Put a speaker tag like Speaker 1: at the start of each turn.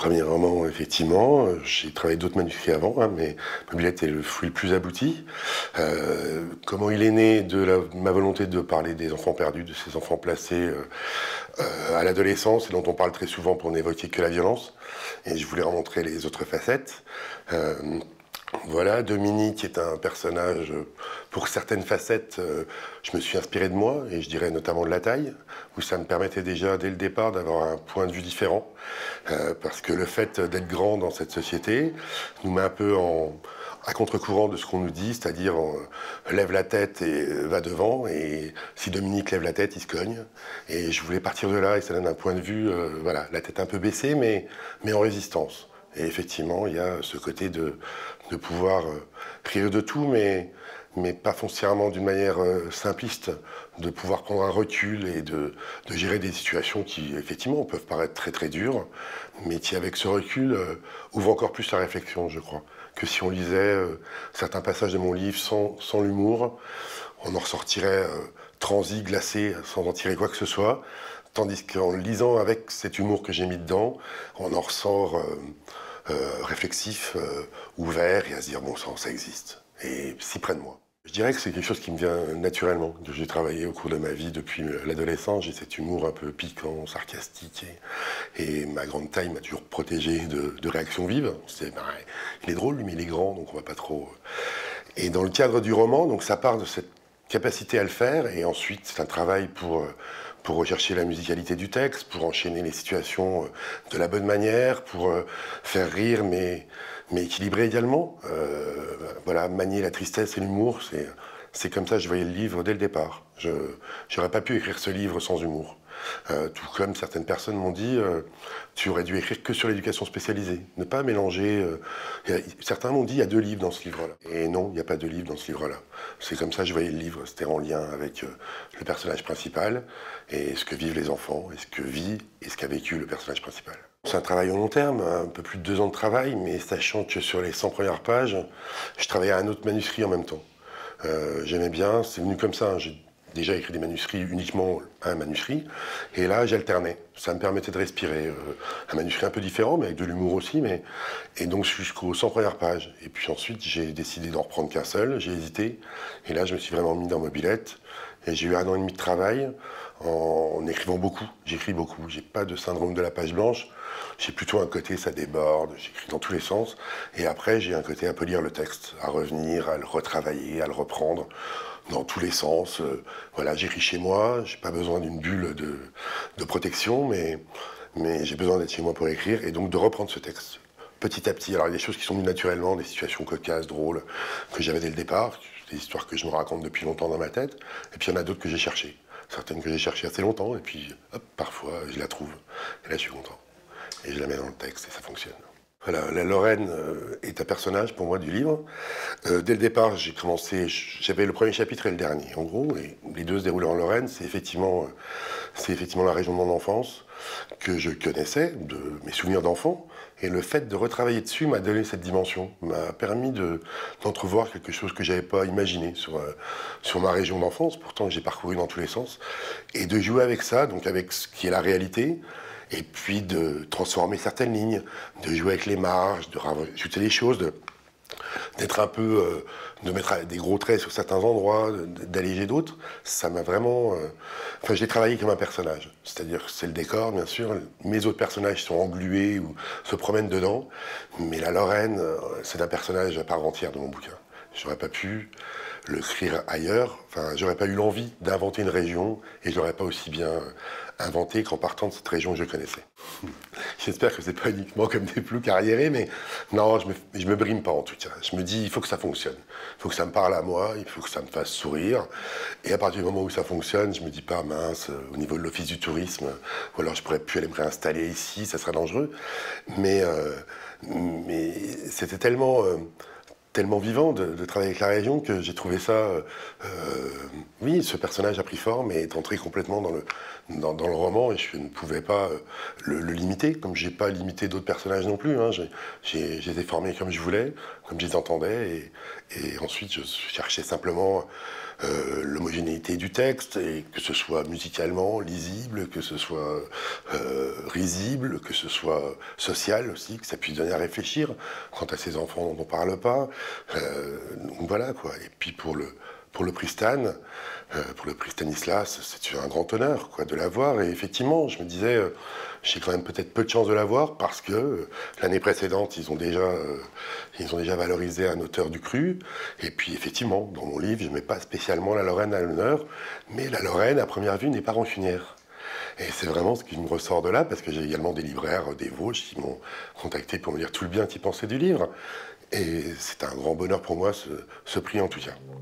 Speaker 1: premier roman, effectivement. J'ai travaillé d'autres manuscrits avant, hein, mais Mobilette est le fruit le plus abouti. Comment il est né de ma volonté de parler des enfants perdus, de ces enfants placés à l'adolescence, et dont on parle très souvent pour n'évoquer que la violence. Et je voulais en montrer les autres facettes. Voilà, Dominique est un personnage, pour certaines facettes, je me suis inspiré de moi, et je dirais notamment de la taille, où ça me permettait déjà, dès le départ, d'avoir un point de vue différent, parce que le fait d'être grand dans cette société nous met un peu à contre-courant de ce qu'on nous dit, c'est-à-dire lève la tête et va devant, et si Dominique lève la tête, il se cogne. Et je voulais partir de là, et ça donne un point de vue, voilà, la tête un peu baissée, mais en résistance. Et effectivement, il y a ce côté de pouvoir rire de tout, mais pas foncièrement d'une manière simpliste, de pouvoir prendre un recul et de gérer des situations qui, effectivement, peuvent paraître très très dures, mais qui, avec ce recul, ouvrent encore plus la réflexion, je crois, que si on lisait certains passages de mon livre sans l'humour, on en ressortirait transi, glacé, sans en tirer quoi que ce soit, tandis qu'en le lisant avec cet humour que j'ai mis dedans, on en ressort réflexif, ouvert, et à se dire bon sang, ça existe, et si près de moi. Je dirais que c'est quelque chose qui me vient naturellement, que j'ai travaillé au cours de ma vie depuis l'adolescence. J'ai cet humour un peu piquant, sarcastique, et ma grande taille m'a toujours protégé de réactions vives. C'est, ben, il est drôle, mais il est grand, donc on va pas trop... Et dans le cadre du roman, donc ça part de cette capacité à le faire, et ensuite c'est un travail pour rechercher la musicalité du texte, pour enchaîner les situations de la bonne manière, pour faire rire, mais équilibrer également. Voilà, manier la tristesse et l'humour, c'est comme ça que je voyais le livre dès le départ. Je n'aurais pas pu écrire ce livre sans humour. Tout comme certaines personnes m'ont dit, tu aurais dû écrire que sur l'éducation spécialisée, ne pas mélanger. Certains m'ont dit, il y a 2 livres dans ce livre-là. Et non, il n'y a pas 2 livres dans ce livre-là. C'est comme ça que je voyais le livre, c'était en lien avec le personnage principal, et ce que vivent les enfants, et ce que vit, et ce qu'a vécu le personnage principal. C'est un travail au long terme, un peu plus de 2 ans de travail, mais sachant que sur les 100 premières pages, je travaillais à un autre manuscrit en même temps. J'aimais bien, c'est venu comme ça, hein. J'ai déjà écrit des manuscrits, uniquement un manuscrit, et là j'alternais. Ça me permettait de respirer. Un manuscrit un peu différent, mais avec de l'humour aussi, et donc jusqu'aux 100 premières pages. Et puis ensuite j'ai décidé d'en reprendre qu'un seul, j'ai hésité, et là je me suis vraiment mis dans Mobilette, et j'ai eu 1 an et demi de travail en écrivant beaucoup. J'écris beaucoup, j'ai pas de syndrome de la page blanche, j'ai plutôt un côté ça déborde, j'écris dans tous les sens, et après j'ai un côté à peu lire le texte, à revenir, à le retravailler, à le reprendre dans tous les sens. Voilà, j'écris chez moi, j'ai pas besoin d'une bulle de protection, mais j'ai besoin d'être chez moi pour écrire, et donc de reprendre ce texte petit à petit. Alors il y a des choses qui sont venues naturellement, des situations cocasses, drôles, que j'avais dès le départ, des histoires que je me raconte depuis longtemps dans ma tête, et puis il y en a d'autres que j'ai cherchées. Certaines que j'ai cherchées assez longtemps, et puis hop, parfois je la trouve, et là je suis content. Et je la mets dans le texte, et ça fonctionne. Voilà, la Lorraine est un personnage pour moi du livre. Dès le départ, j'ai commencé, j'avais le premier chapitre et le dernier, en gros, et les 2 se déroulaient en Lorraine. C'est effectivement la région de mon enfance que je connaissais, de mes souvenirs d'enfant. Et le fait de retravailler dessus m'a donné cette dimension, m'a permis d'entrevoir quelque chose que j'avais pas imaginé sur ma région d'enfance, pourtant que j'ai parcouru dans tous les sens, et de jouer avec ça, donc avec ce qui est la réalité, et puis de transformer certaines lignes, de jouer avec les marges, de rajouter des choses, d'être un peu, de mettre des gros traits sur certains endroits, d'alléger d'autres. Ça m'a vraiment... Enfin, j'ai travaillé comme un personnage. C'est-à-dire que c'est le décor, bien sûr. Mes autres personnages sont englués ou se promènent dedans. Mais la Lorraine, c'est un personnage à part entière de mon bouquin. J'aurais pas pu l'écrire ailleurs. Enfin, j'aurais pas eu l'envie d'inventer une région, et je l'aurais pas aussi bien inventé qu'en partant de cette région que je connaissais. J'espère que c'est pas uniquement comme des ploucs arriérés, mais non, je me brime pas en tout cas. Je me dis, il faut que ça fonctionne. Il faut que ça me parle à moi, il faut que ça me fasse sourire. Et à partir du moment où ça fonctionne, je me dis pas, mince, au niveau de l'office du tourisme, ou alors je pourrais plus aller me réinstaller ici, ça serait dangereux. Mais c'était tellement vivant de travailler avec la région que j'ai trouvé ça... oui, ce personnage a pris forme et est entré complètement dans le roman, et je ne pouvais pas le limiter, comme je n'ai pas limité d'autres personnages non plus. Hein. J'ai été formé comme je voulais, comme je les entendais. Et ensuite, je cherchais simplement l'homogénéité du texte, et que ce soit musicalement lisible, que ce soit risible, que ce soit social aussi, que ça puisse donner à réfléchir quant à ces enfants dont on ne parle pas. Donc voilà, quoi. Et puis pour le prix Stan, pour le prix Stanislas, c'est un grand honneur, quoi, de l'avoir. Et effectivement, je me disais, j'ai quand même peut-être peu de chance de l'avoir parce que l'année précédente, ils ont déjà valorisé un auteur du cru. Et puis effectivement, dans mon livre, je ne mets pas spécialement la Lorraine à l'honneur, mais la Lorraine, à première vue, n'est pas rancunière. Et c'est vraiment ce qui me ressort de là, parce que j'ai également des libraires des Vosges qui m'ont contacté pour me dire tout le bien qu'ils pensaient du livre. Et c'est un grand bonheur pour moi, ce prix en tout cas.